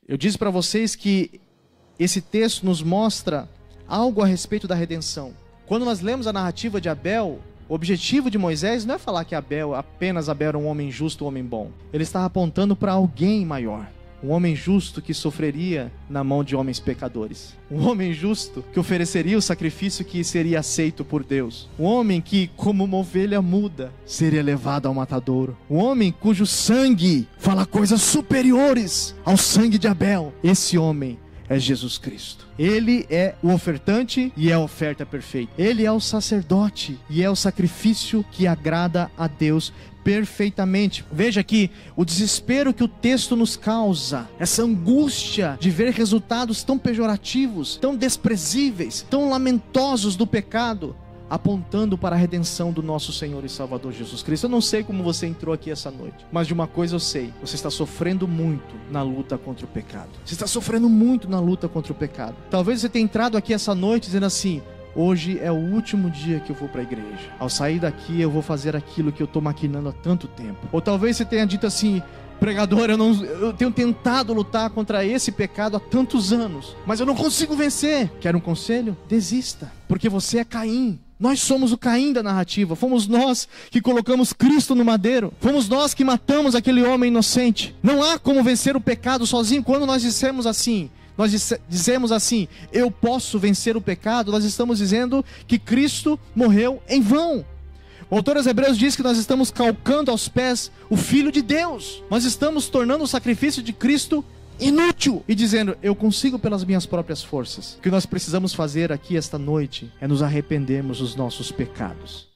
Eu disse para vocês que esse texto nos mostra algo a respeito da redenção. Quando nós lemos a narrativa de Abel, o objetivo de Moisés não é falar que apenas Abel era um homem justo, um homem bom. Ele estava apontando para alguém maior. Um homem justo que sofreria na mão de homens pecadores. Um homem justo que ofereceria o sacrifício que seria aceito por Deus. Um homem que, como uma ovelha muda, seria levado ao matadouro. Um homem cujo sangue fala coisas superiores ao sangue de Abel. Esse homem é Jesus Cristo. Ele é o ofertante e é a oferta perfeita. Ele é o sacerdote e é o sacrifício que agrada a Deus perfeitamente. Veja aqui o desespero que o texto nos causa, essa angústia de ver resultados tão pejorativos, tão desprezíveis, tão lamentosos do pecado, apontando para a redenção do nosso Senhor e Salvador Jesus Cristo. Eu não sei como você entrou aqui essa noite, mas de uma coisa eu sei: você está sofrendo muito na luta contra o pecado. Você está sofrendo muito na luta contra o pecado. Talvez você tenha entrado aqui essa noite dizendo assim: hoje é o último dia que eu vou para a igreja. Ao sair daqui eu vou fazer aquilo que eu estou maquinando há tanto tempo. Ou talvez você tenha dito assim: pregador, eu tenho tentado lutar contra esse pecado há tantos anos, mas eu não consigo vencer. Quer um conselho? Desista, porque você é Caim. Nós somos o Caim da narrativa. Fomos nós que colocamos Cristo no madeiro. Fomos nós que matamos aquele homem inocente. Não há como vencer o pecado sozinho. Quando nós dissemos assim, dizemos assim: eu posso vencer o pecado, nós estamos dizendo que Cristo morreu em vão. O autor aos Hebreus diz que nós estamos calcando aos pés o Filho de Deus. Nós estamos tornando o sacrifício de Cristo inútil e dizendo: eu consigo pelas minhas próprias forças. O que nós precisamos fazer aqui esta noite é nos arrependermos dos nossos pecados.